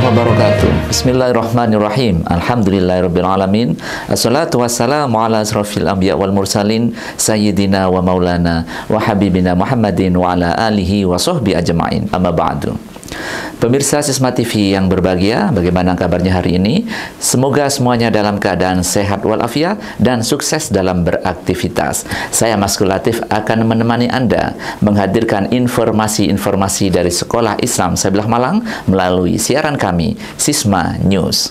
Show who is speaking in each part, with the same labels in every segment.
Speaker 1: wabarakatuh. Bismillahirrahmanirrahim. Alhamdulillahirrabbilalamin. Assalatu wassalamu ala asrafil anbiya wal mursalin Sayyidina wa maulana wa habibina Muhammadin wa ala alihi wa sahbihi ajma'in. Amma ba'du. Pemirsa Sisma TV yang berbahagia, bagaimana kabarnya hari ini? Semoga semuanya dalam keadaan sehat walafiat dan sukses dalam beraktivitas. Saya Mas Latif akan menemani Anda menghadirkan informasi-informasi dari Sekolah Islam Sabilah Malang melalui siaran kami, Sisma News.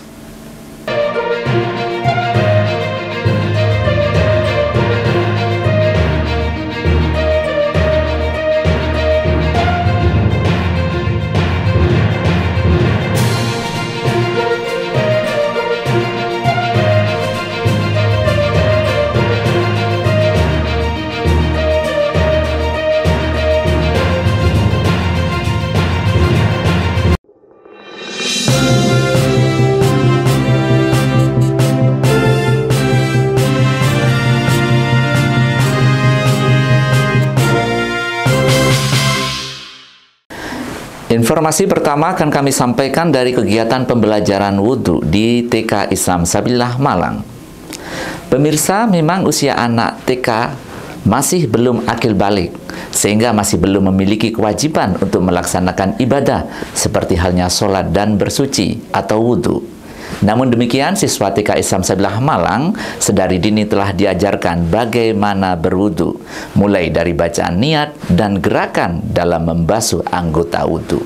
Speaker 1: Informasi pertama akan kami sampaikan dari kegiatan pembelajaran wudhu di TK Islam Sabilah Malang. Pemirsa, memang usia anak TK masih belum akil balik, sehingga masih belum memiliki kewajiban untuk melaksanakan ibadah seperti halnya sholat dan bersuci atau wudhu. Namun demikian, siswa TK Islam Sabilah Malang sedari dini telah diajarkan bagaimana berwudu, mulai dari bacaan niat dan gerakan dalam membasuh anggota wudu.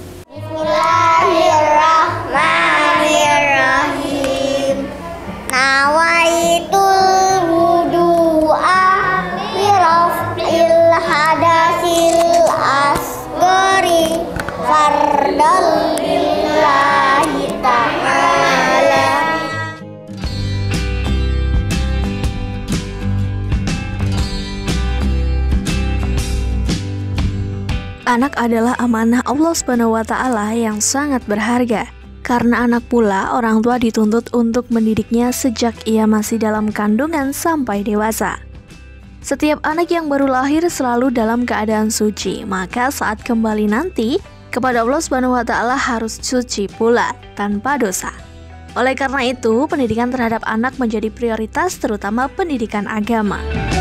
Speaker 2: Bismillahirrahmanirrahim. Nawaitul wudu'a liraf'il hadasil asgari fardal lillahi ta'ala.
Speaker 3: Anak adalah amanah Allah Subhanahu wa Ta'ala yang sangat berharga. Karena anak pula, orang tua dituntut untuk mendidiknya sejak ia masih dalam kandungan sampai dewasa. Setiap anak yang baru lahir selalu dalam keadaan suci, maka saat kembali nanti kepada Allah Subhanahu wa Ta'ala harus suci pula, tanpa dosa. Oleh karena itu, pendidikan terhadap anak menjadi prioritas, terutama pendidikan agama.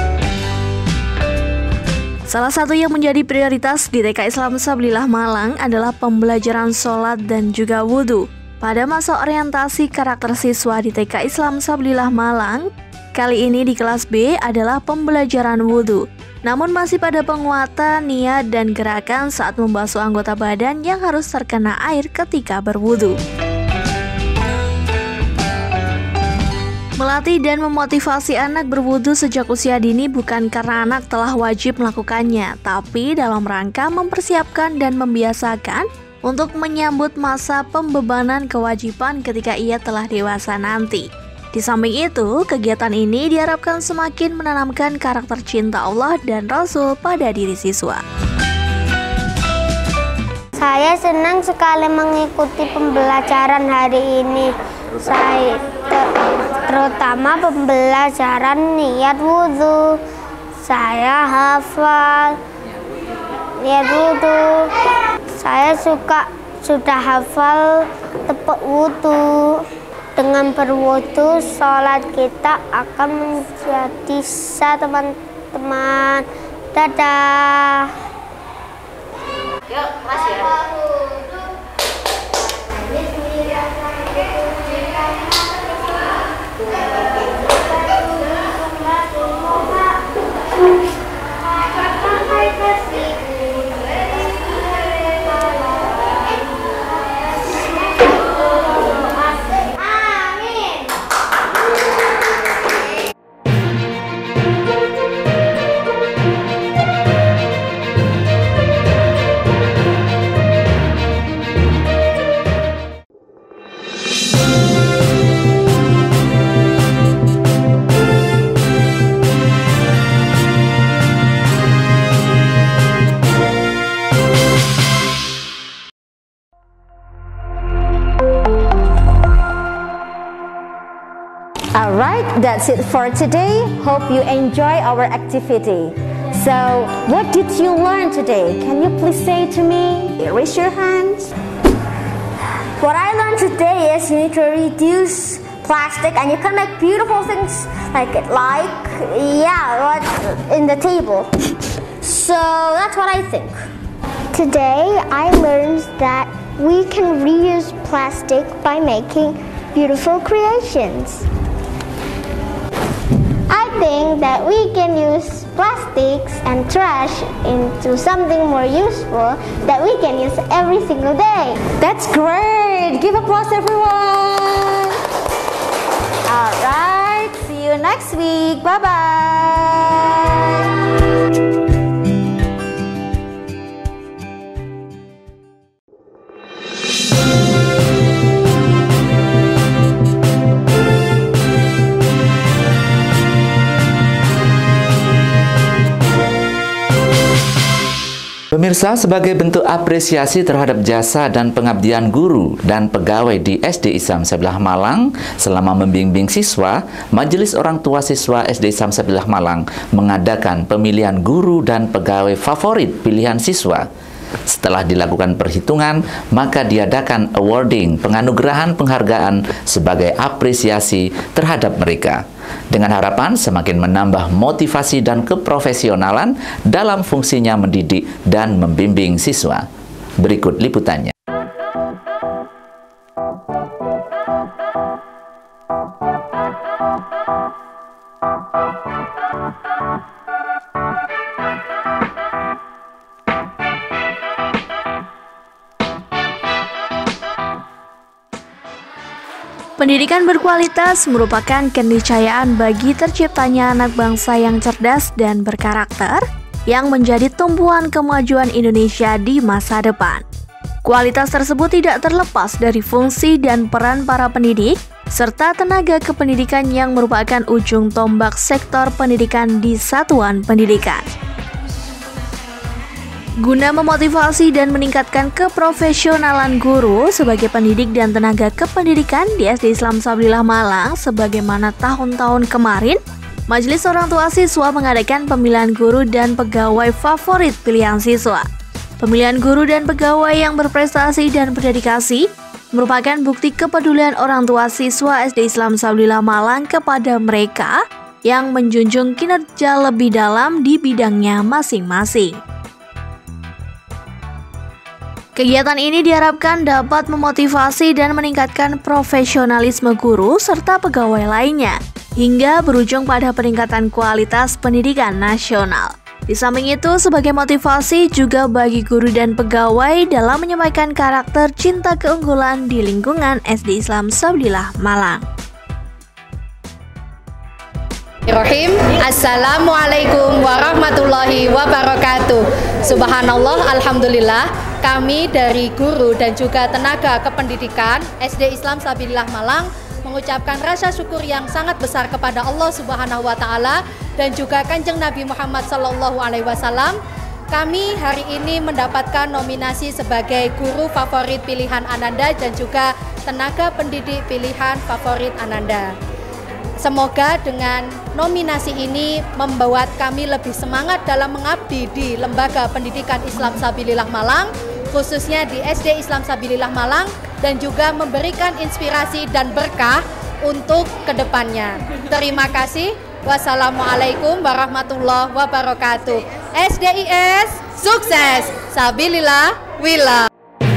Speaker 3: Salah satu yang menjadi prioritas di TK Islam Sabilah Malang adalah pembelajaran sholat dan juga wudhu. Pada masa orientasi karakter siswa di TK Islam Sabilah Malang, kali ini di kelas B adalah pembelajaran wudhu. Namun masih pada penguatan niat dan gerakan saat membasuh anggota badan yang harus terkena air ketika berwudhu. Melatih dan memotivasi anak berwudu sejak usia dini bukan karena anak telah wajib melakukannya, tapi dalam rangka mempersiapkan dan membiasakan untuk menyambut masa pembebanan kewajiban ketika ia telah dewasa nanti. Di samping itu, kegiatan ini diharapkan semakin menanamkan karakter cinta Allah dan Rasul pada diri siswa.
Speaker 2: Saya senang sekali mengikuti pembelajaran hari ini. Terutama pembelajaran niat wudhu. Saya hafal niat wudhu. Saya sudah hafal tepuk wudhu. Dengan berwudhu, sholat kita akan menjadi sah, teman-teman. Dadah. Yuk, Mas ya.
Speaker 4: Alright, that's it for today. Hope you enjoy our activity. So, what did you learn today? Can you please say to me? Raise your hands. What I learned today is you need to reduce plastic and you can make beautiful things like in the table. So that's what I think.
Speaker 2: Today, I learned that we can reuse plastic by making beautiful creations. I think that we can use plastics and trash into something more useful that we can use every single day.
Speaker 4: That's great! Give applause, everyone! Alright, see you next week. Bye-bye!
Speaker 1: Pemirsa, sebagai bentuk apresiasi terhadap jasa dan pengabdian guru dan pegawai di SD Islam Sabilah Malang selama membimbing siswa, Majelis Orang Tua Siswa SD Islam Sabilah Malang mengadakan pemilihan guru dan pegawai favorit pilihan siswa. Setelah dilakukan perhitungan, maka diadakan awarding, penganugerahan penghargaan sebagai apresiasi terhadap mereka. Dengan harapan semakin menambah motivasi dan keprofesionalan dalam fungsinya mendidik dan membimbing siswa. Berikut liputannya.
Speaker 3: Pendidikan berkualitas merupakan keniscayaan bagi terciptanya anak bangsa yang cerdas dan berkarakter, yang menjadi tumpuan kemajuan Indonesia di masa depan. Kualitas tersebut tidak terlepas dari fungsi dan peran para pendidik, serta tenaga kependidikan yang merupakan ujung tombak sektor pendidikan di satuan pendidikan. Guna memotivasi dan meningkatkan keprofesionalan guru sebagai pendidik dan tenaga kependidikan di SD Islam Sabilah Malang, sebagaimana tahun-tahun kemarin, Majelis Orang Tua Siswa mengadakan pemilihan guru dan pegawai favorit pilihan siswa. Pemilihan guru dan pegawai yang berprestasi dan berdedikasi merupakan bukti kepedulian orang tua siswa SD Islam Sabilah Malang kepada mereka yang menjunjung kinerja lebih dalam di bidangnya masing-masing. Kegiatan ini diharapkan dapat memotivasi dan meningkatkan profesionalisme guru serta pegawai lainnya, hingga berujung pada peningkatan kualitas pendidikan nasional. Di samping itu, sebagai motivasi juga bagi guru dan pegawai dalam menyampaikan karakter cinta keunggulan di lingkungan SD Islam Sabilah Malang.
Speaker 5: Assalamualaikum warahmatullahi wabarakatuh. Subhanallah, alhamdulillah, kami dari guru dan juga tenaga kependidikan SD Islam Sabilah Malang mengucapkan rasa syukur yang sangat besar kepada Allah Subhanahu wa taala dan juga Kanjeng Nabi Muhammad sallallahu alaihi wasallam. Kami hari ini mendapatkan nominasi sebagai guru favorit pilihan Ananda dan juga tenaga pendidik pilihan favorit Ananda. Semoga dengan nominasi ini membuat kami lebih semangat dalam mengabdi di Lembaga Pendidikan Islam Sabilillah Malang, khususnya di SD Islam Sabilillah Malang, dan juga memberikan inspirasi dan berkah untuk kedepannya. Terima kasih. Wassalamualaikum warahmatullahi wabarakatuh. SDIS sukses, Sabilillah Willah.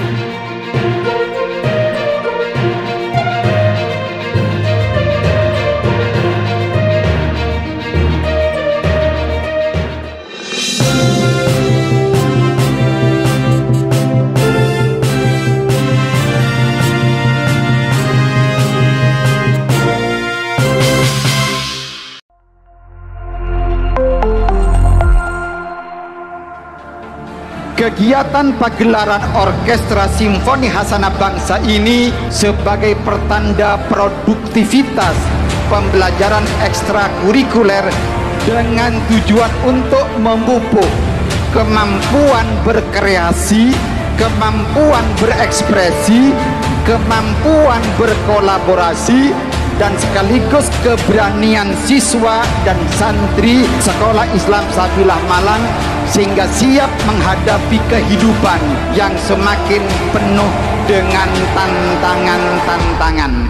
Speaker 6: Kegiatan pagelaran Orkestra Simfoni Hasanah Bangsa ini sebagai pertanda produktivitas pembelajaran ekstrakurikuler dengan tujuan untuk memupuk kemampuan berkreasi, kemampuan berekspresi, kemampuan berkolaborasi, dan sekaligus keberanian siswa dan santri Sekolah Islam Sabilillah Malang sehingga siap menghadapi kehidupan yang semakin penuh dengan tantangan-tantangan.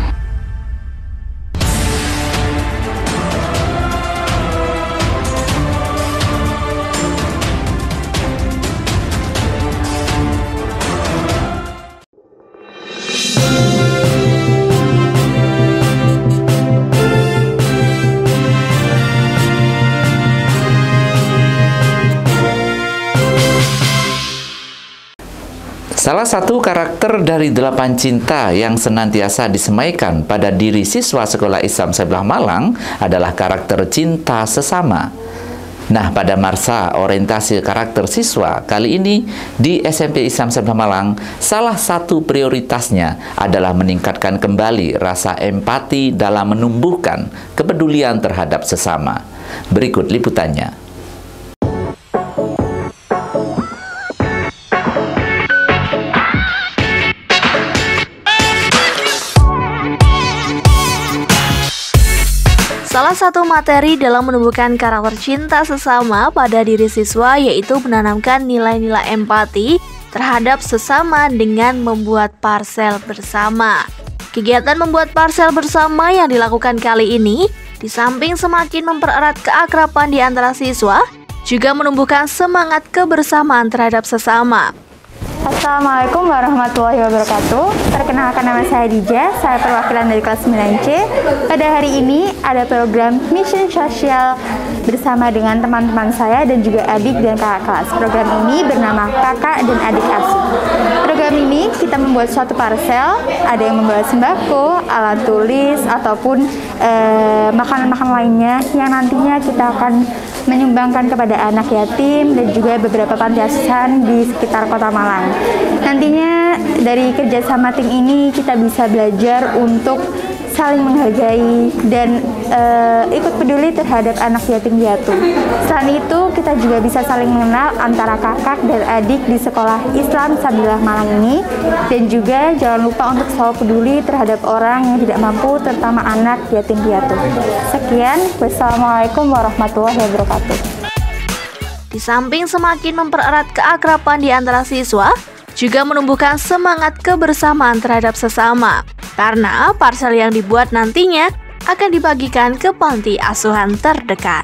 Speaker 1: Salah satu karakter dari 8 cinta yang senantiasa disemaikan pada diri siswa Sekolah Islam Sabilah Malang adalah karakter cinta sesama. Nah, pada masa orientasi karakter siswa kali ini di SMP Islam Sabilah Malang, salah satu prioritasnya adalah meningkatkan kembali rasa empati dalam menumbuhkan kepedulian terhadap sesama. Berikut liputannya.
Speaker 3: Salah satu materi dalam menumbuhkan karakter cinta sesama pada diri siswa yaitu menanamkan nilai-nilai empati terhadap sesama dengan membuat parsel bersama. Kegiatan membuat parsel bersama yang dilakukan kali ini, di samping semakin mempererat keakraban di antara siswa, juga menumbuhkan semangat kebersamaan terhadap sesama.
Speaker 7: Assalamualaikum warahmatullahi wabarakatuh. Perkenalkan, nama saya Dija, saya perwakilan dari kelas 9C. Pada hari ini ada program Mission Sosial bersama dengan teman-teman saya dan juga adik dan kakak kelas. Program ini bernama Kakak dan Adik Asuh. Program ini kita membuat suatu parsel, ada yang membawa sembako, alat tulis, ataupun makanan-makanan lainnya yang nantinya kita akan menyumbangkan kepada anak yatim dan juga beberapa panti asuhan di sekitar Kota Malang. Nantinya dari kerjasama tim ini kita bisa belajar untuk saling menghargai dan ikut peduli terhadap anak yatim piatu. Selain itu, kita juga bisa saling mengenal antara kakak dan adik di Sekolah Islam Sabilah Malang ini, dan juga jangan lupa untuk selalu peduli terhadap orang yang tidak mampu, terutama anak yatim piatu. Sekian, wassalamualaikum warahmatullahi wabarakatuh.
Speaker 3: Di samping semakin mempererat keakraban di antara siswa, juga menumbuhkan semangat kebersamaan terhadap sesama. Karena parsel yang dibuat nantinya akan dibagikan ke panti asuhan terdekat.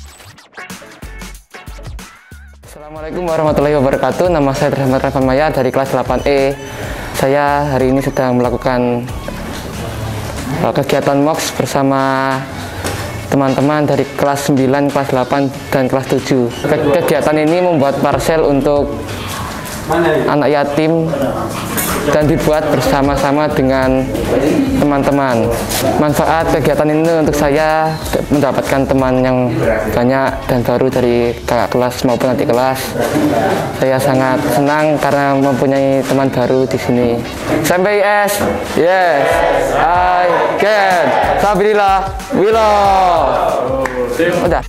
Speaker 8: Assalamualaikum warahmatullahi wabarakatuh. Nama saya Rahmat Rafan Maya dari kelas 8E. Saya hari ini sedang melakukan kegiatan MOX bersama teman-teman dari kelas 9, kelas 8, dan kelas 7. Kegiatan ini membuat parsel untuk anak yatim dan dibuat bersama-sama dengan teman-teman. Manfaat kegiatan ini untuk saya mendapatkan teman yang banyak dan baru dari kakak kelas maupun adik kelas. Saya sangat senang karena mempunyai teman baru di sini. Sampai IS, yes, I can. Sabilillah, willow. Udah.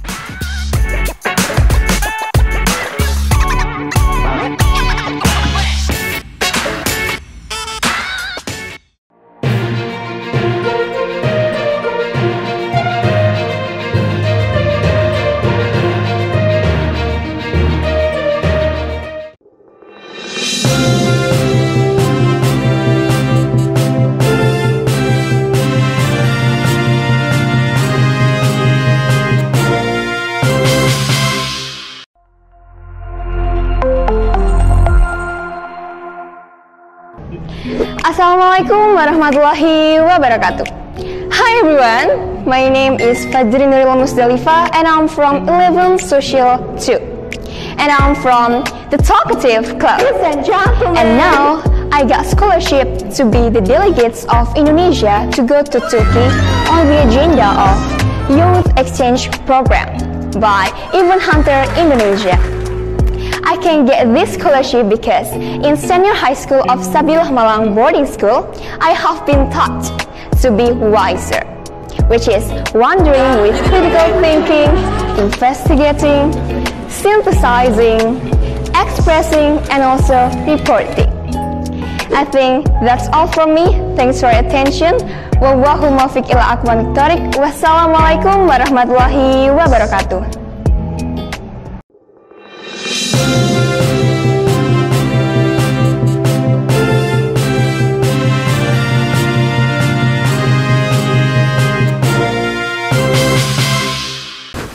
Speaker 7: Assalamualaikum warahmatullahi wabarakatuh. Hi everyone, my name is Fajri Nuril Musdalifa and I'm from 11 Social 2. And I'm from the Talkative Club. And now I got scholarship to be the delegates of Indonesia to go to Turkey on the agenda of Youth Exchange Program by Event Hunter Indonesia. I can get this scholarship because in senior high school of Sabilah Malang boarding school, I have been taught to be wiser, which is wondering with critical thinking, investigating, synthesizing, expressing, and also reporting. I think that's all from me. Thanks for your attention. Wallahu muwaffiq ila aqwamit thoriq. Wassalamualaikum warahmatullahi wabarakatuh.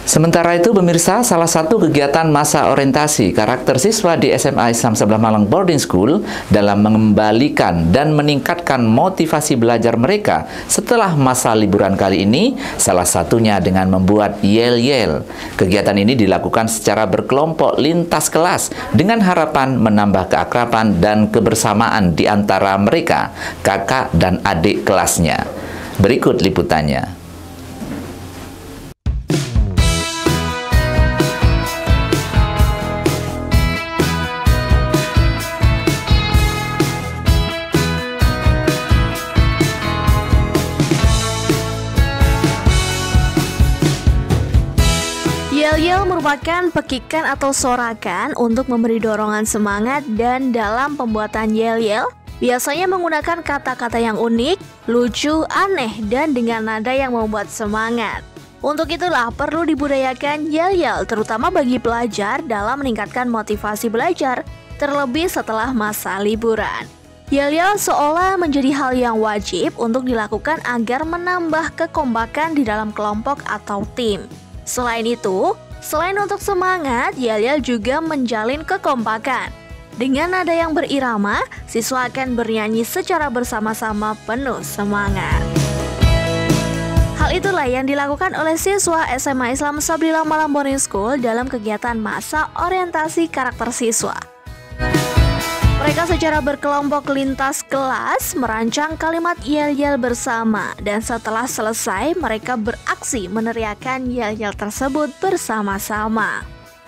Speaker 1: Sementara itu pemirsa, salah satu kegiatan masa orientasi karakter siswa di SMA Islam Sabilah Malang Boarding School dalam mengembalikan dan meningkatkan motivasi belajar mereka setelah masa liburan kali ini, salah satunya dengan membuat yel-yel. Kegiatan ini dilakukan secara berkelompok lintas kelas dengan harapan menambah keakraban dan kebersamaan di antara mereka, kakak dan adik kelasnya. Berikut liputannya.
Speaker 3: Yel-yel merupakan pekikan atau sorakan untuk memberi dorongan semangat, dan dalam pembuatan yel-yel biasanya menggunakan kata-kata yang unik, lucu, aneh, dan dengan nada yang membuat semangat. Untuk itulah perlu dibudayakan yel-yel terutama bagi pelajar dalam meningkatkan motivasi belajar, terlebih setelah masa liburan. Yel-yel seolah menjadi hal yang wajib untuk dilakukan agar menambah kekompakan di dalam kelompok atau tim. Selain itu, selain untuk semangat, yel-yel juga menjalin kekompakan. Dengan nada yang berirama, siswa akan bernyanyi secara bersama-sama penuh semangat. Hal itulah yang dilakukan oleh siswa SMA Islam Sabilah Malang Boarding School dalam kegiatan masa orientasi karakter siswa. Mereka secara berkelompok lintas kelas merancang kalimat yel-yel bersama, dan setelah selesai mereka beraksi meneriakkan yel-yel tersebut bersama-sama.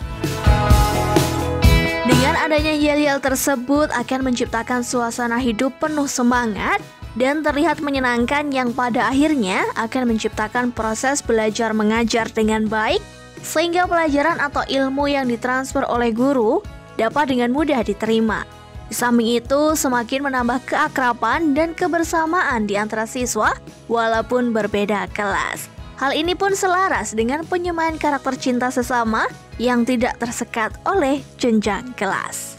Speaker 3: Dengan adanya yel-yel tersebut akan menciptakan suasana hidup penuh semangat dan terlihat menyenangkan, yang pada akhirnya akan menciptakan proses belajar mengajar dengan baik, sehingga pelajaran atau ilmu yang ditransfer oleh guru dapat dengan mudah diterima. Di samping itu, semakin menambah keakraban dan kebersamaan di antara siswa walaupun berbeda kelas. Hal ini pun selaras dengan penyamaan karakter cinta sesama yang tidak tersekat oleh jenjang kelas.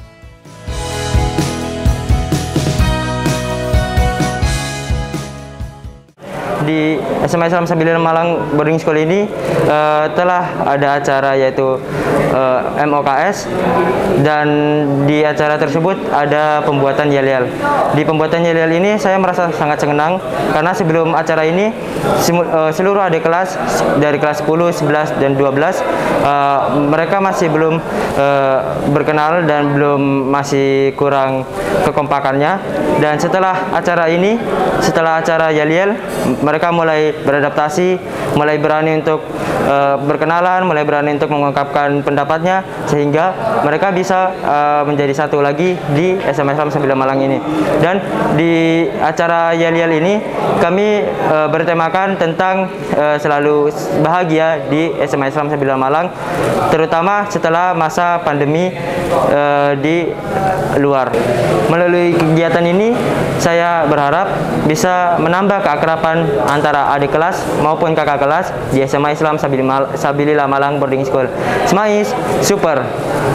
Speaker 9: Di SMA Islam Sabilah Malang Boarding School ini telah ada acara yaitu MOKS, dan di acara tersebut ada pembuatan yel-yel. Di pembuatan yel-yel ini saya merasa sangat senang karena sebelum acara ini seluruh adik kelas dari kelas 10, 11, dan 12 mereka masih belum berkenal dan masih kurang kekompakannya. Dan setelah acara ini, setelah acara yel-yel, mereka mulai beradaptasi, mulai berani untuk berkenalan, mulai berani untuk mengungkapkan pendapatnya, sehingga mereka bisa menjadi satu lagi di SMA Islam Sabilah Malang ini. Dan di acara yel-yel ini kami bertemakan tentang selalu bahagia di SMA Islam Sabilah Malang, terutama setelah masa pandemi di luar. Melalui kegiatan ini saya berharap bisa menambah keakraban antara adik kelas maupun kakak kelas di SMA Islam Sabilah Malang Boarding School. Smais, super.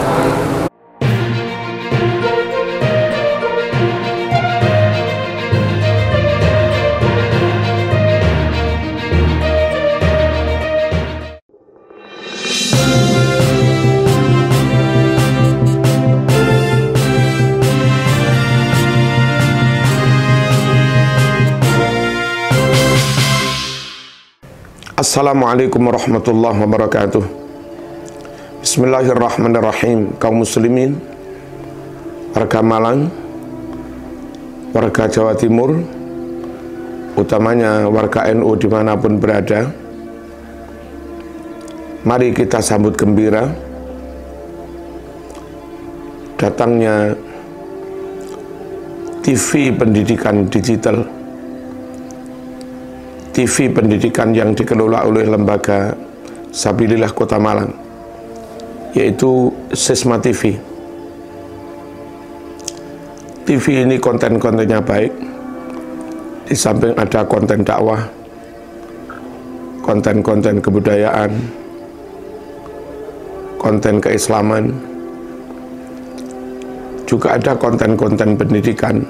Speaker 10: Assalamualaikum warahmatullahi wabarakatuh. Bismillahirrahmanirrahim. Kaum muslimin, warga Malang, warga Jawa Timur, utamanya warga NU dimanapun berada, mari kita sambut gembira datangnya TV pendidikan digital, TV pendidikan yang dikelola oleh lembaga Sabilillah Kota Malang, yaitu Sisma TV. TV ini konten-kontennya baik, di samping ada konten dakwah, konten-konten kebudayaan, konten keislaman, juga ada konten-konten pendidikan,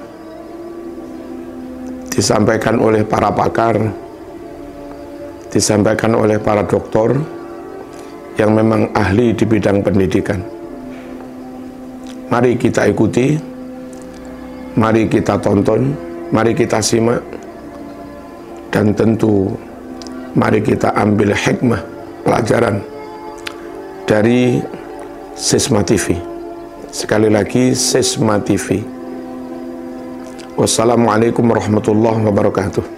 Speaker 10: disampaikan oleh para pakar, disampaikan oleh para dokter yang memang ahli di bidang pendidikan. Mari kita ikuti, mari kita tonton, mari kita simak, dan tentu mari kita ambil hikmah pelajaran dari Sisma TV. Sekali lagi, Sisma TV. Wassalamualaikum warahmatullahi wabarakatuh.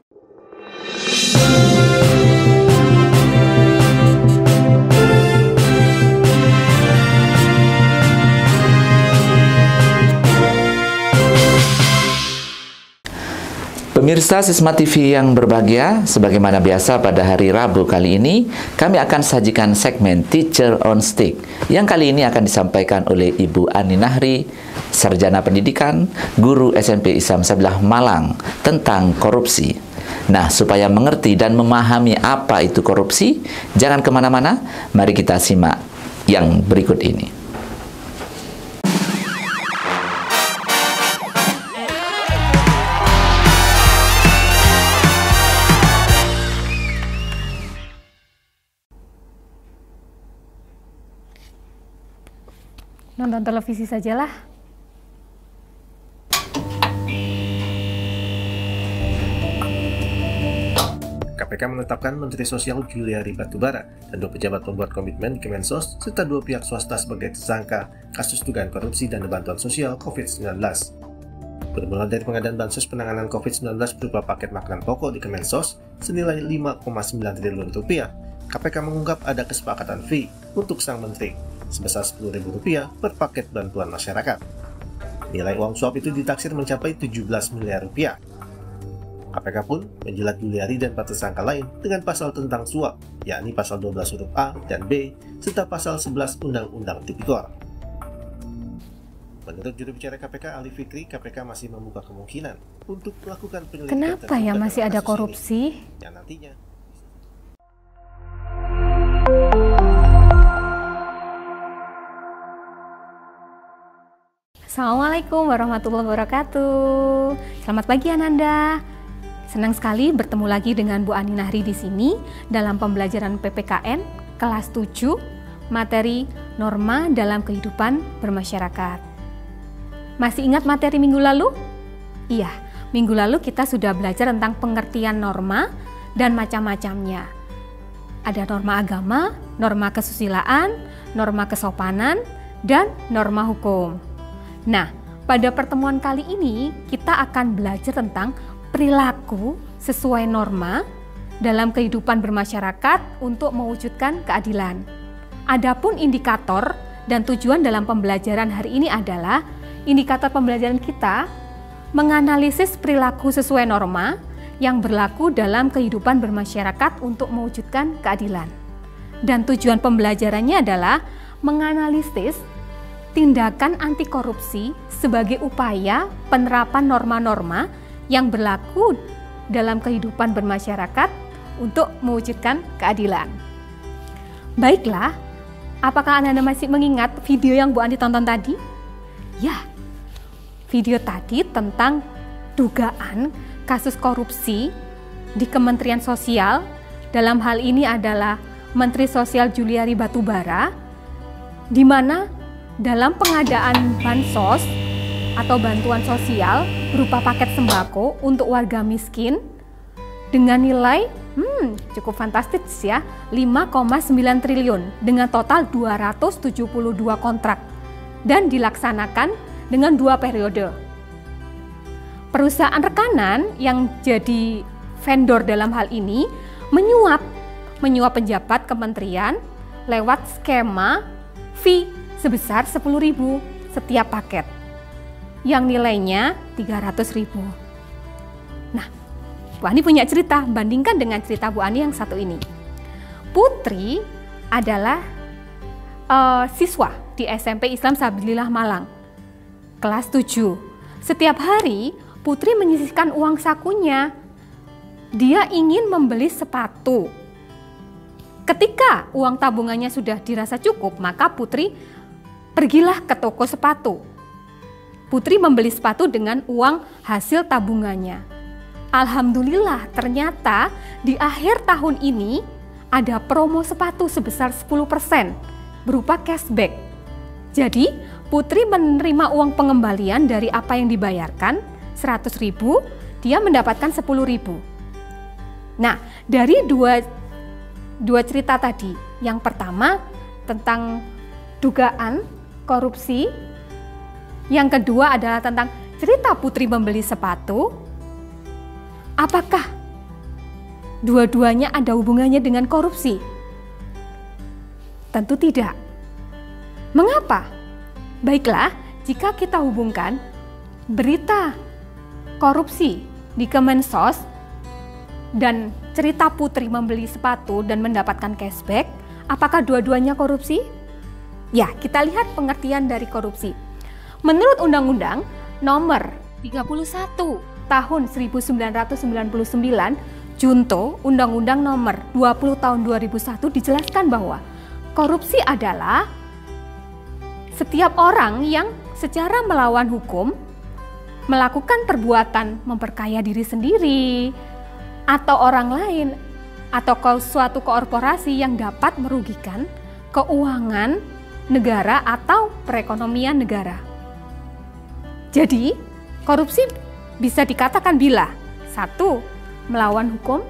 Speaker 1: Pemirsa Sisma TV yang berbahagia, sebagaimana biasa pada hari Rabu kali ini, kami akan sajikan segmen Teacher on Stick, yang kali ini akan disampaikan oleh Ibu Ani Nahri, Sarjana Pendidikan, Guru SMP Islam Sabilah Malang, tentang korupsi. Nah, supaya mengerti dan memahami apa itu korupsi, jangan kemana-mana, mari kita simak yang berikut ini.
Speaker 11: Nonton televisi sajalah.
Speaker 12: KPK menetapkan Menteri Sosial Juliari Batubara dan 2 pejabat pembuat komitmen di Kemensos serta 2 pihak swasta sebagai tersangka kasus dugaan korupsi dana bantuan sosial COVID-19. Bermula dari pengadaan bansos penanganan COVID-19 berupa paket makanan pokok di Kemensos senilai 5,9 triliun rupiah, KPK mengungkap ada kesepakatan fee untuk sang menteri sebesar Rp10.000 per paket bantuan masyarakat. Nilai uang suap itu ditaksir mencapai 17 miliar rupiah. KPK pun menjerat Juliari dan 4 tersangka lain dengan pasal tentang suap, yakni pasal 12 huruf A dan B, serta pasal 11 Undang-Undang Tipikor. Menurut juru bicara KPK Ali Fikri, KPK masih membuka kemungkinan untuk melakukan penyelidikan.
Speaker 11: Kenapa ya masih ada korupsi?
Speaker 12: Yang nantinya
Speaker 11: Assalamualaikum warahmatullahi wabarakatuh. Selamat pagi Ananda. Senang sekali bertemu lagi dengan Bu Ani Nahri di sini dalam pembelajaran PPKN kelas 7 materi norma dalam kehidupan bermasyarakat. Masih ingat materi minggu lalu? Iya, minggu lalu kita sudah belajar tentang pengertian norma dan macam-macamnya. Ada norma agama, norma kesusilaan, norma kesopanan, dan norma hukum. Nah, pada pertemuan kali ini kita akan belajar tentang perilaku sesuai norma dalam kehidupan bermasyarakat untuk mewujudkan keadilan. Adapun indikator dan tujuan dalam pembelajaran hari ini adalah indikator pembelajaran kita menganalisis perilaku sesuai norma yang berlaku dalam kehidupan bermasyarakat untuk mewujudkan keadilan. Dan tujuan pembelajarannya adalah menganalisis tindakan anti korupsi sebagai upaya penerapan norma-norma yang berlaku dalam kehidupan bermasyarakat untuk mewujudkan keadilan. Baiklah, apakah Anda masih mengingat video yang Bu Andi tonton tadi? Ya, video tadi tentang dugaan kasus korupsi di Kementerian Sosial, dalam hal ini adalah Menteri Sosial Juliari Batubara, di mana dalam pengadaan bansos atau bantuan sosial berupa paket sembako untuk warga miskin dengan nilai cukup fantastis ya, 5,9 triliun dengan total 272 kontrak dan dilaksanakan dengan 2 periode. Perusahaan rekanan yang jadi vendor dalam hal ini menyuap penjabat kementerian lewat skema fee sebesar 10.000 setiap paket yang nilainya 300.000. Nah, Bu Ani punya cerita, bandingkan dengan cerita Bu Ani yang satu ini. Putri adalah siswa di SMP Islam Sabilillah Malang, kelas 7. Setiap hari Putri menyisihkan uang sakunya. Dia ingin membeli sepatu. Ketika uang tabungannya sudah dirasa cukup, maka Putri pergilah ke toko sepatu. Putri membeli sepatu dengan uang hasil tabungannya. Alhamdulillah, ternyata di akhir tahun ini ada promo sepatu sebesar 10% berupa cashback. Jadi, Putri menerima uang pengembalian dari apa yang dibayarkan, 100.000, dia mendapatkan 10.000. Nah, dari dua cerita tadi, yang pertama tentang dugaan korupsi, yang kedua adalah tentang cerita Putri membeli sepatu. Apakah dua-duanya ada hubungannya dengan korupsi? Tentu tidak. Mengapa? Baiklah, jika kita hubungkan berita korupsi di Kemensos dan cerita Putri membeli sepatu dan mendapatkan cashback, apakah dua-duanya korupsi? Ya, kita lihat pengertian dari korupsi. Menurut Undang-Undang Nomor 31 Tahun 1999, Junto Undang-Undang Nomor 20 Tahun 2001 dijelaskan bahwa korupsi adalah setiap orang yang secara melawan hukum melakukan perbuatan memperkaya diri sendiri atau orang lain atau suatu korporasi yang dapat merugikan keuangan negara atau perekonomian negara. Jadi, korupsi bisa dikatakan bila 1. Melawan hukum,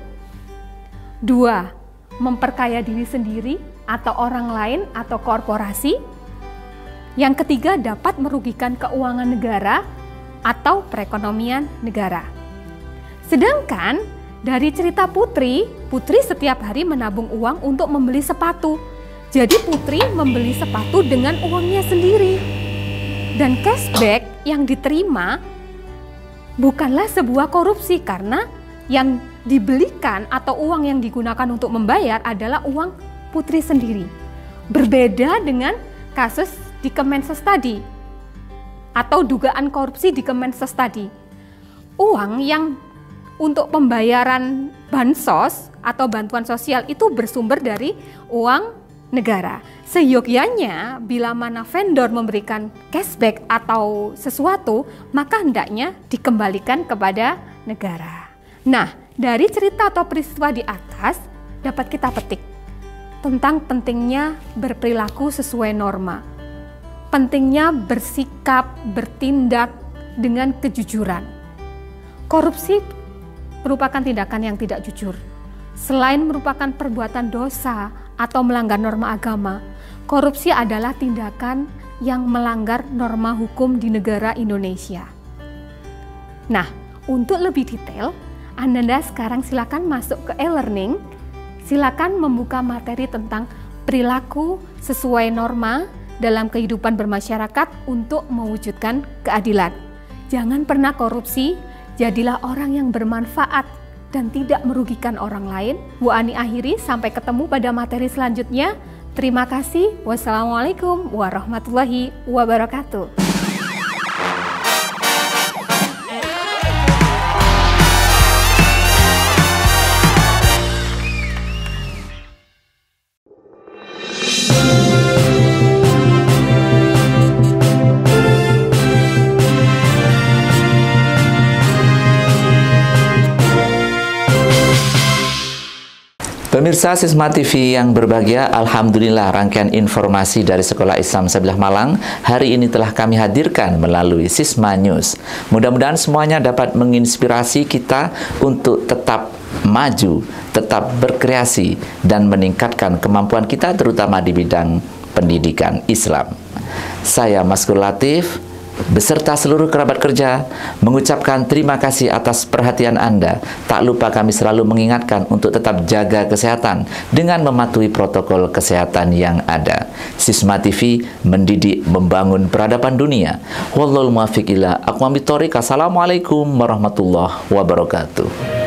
Speaker 11: 2. Memperkaya diri sendiri atau orang lain atau korporasi, yang ketiga dapat merugikan keuangan negara atau perekonomian negara. Sedangkan dari cerita Putri setiap hari menabung uang untuk membeli sepatu. Jadi Putri membeli sepatu dengan uangnya sendiri. Dan cashback yang diterima bukanlah sebuah korupsi karena yang dibelikan atau uang yang digunakan untuk membayar adalah uang Putri sendiri. Berbeda dengan kasus di Kemensos tadi atau dugaan korupsi di Kemensos tadi. Uang yang untuk pembayaran bansos atau bantuan sosial itu bersumber dari uang negara. Seyogyanya bila mana vendor memberikan cashback atau sesuatu, maka hendaknya dikembalikan kepada negara. Nah, dari cerita atau peristiwa di atas dapat kita petik tentang pentingnya berperilaku sesuai norma. Pentingnya bersikap, bertindak dengan kejujuran. Korupsi merupakan tindakan yang tidak jujur. Selain merupakan perbuatan dosa atau melanggar norma agama, korupsi adalah tindakan yang melanggar norma hukum di negara Indonesia. Nah, untuk lebih detail, Anda sekarang silakan masuk ke e-learning, silakan membuka materi tentang perilaku sesuai norma dalam kehidupan bermasyarakat untuk mewujudkan keadilan. Jangan pernah korupsi, jadilah orang yang bermanfaat dan tidak merugikan orang lain. Bu Ani akhiri, sampai ketemu pada materi selanjutnya. Terima kasih. Wassalamualaikum warahmatullahi wabarakatuh.
Speaker 1: Pemirsa Sisma TV yang berbahagia, Alhamdulillah rangkaian informasi dari Sekolah Islam Sabilah Malang hari ini telah kami hadirkan melalui Sisma News. Mudah-mudahan semuanya dapat menginspirasi kita untuk tetap maju, tetap berkreasi, dan meningkatkan kemampuan kita terutama di bidang pendidikan Islam. Saya Maskur Latif beserta seluruh kerabat kerja mengucapkan terima kasih atas perhatian Anda. Tak lupa kami selalu mengingatkan untuk tetap jaga kesehatan dengan mematuhi protokol kesehatan yang ada. Sisma TV mendidik membangun peradaban dunia. Wallahul muwaffiq ila aqwamit thoriq. Assalamualaikum warahmatullahi wabarakatuh.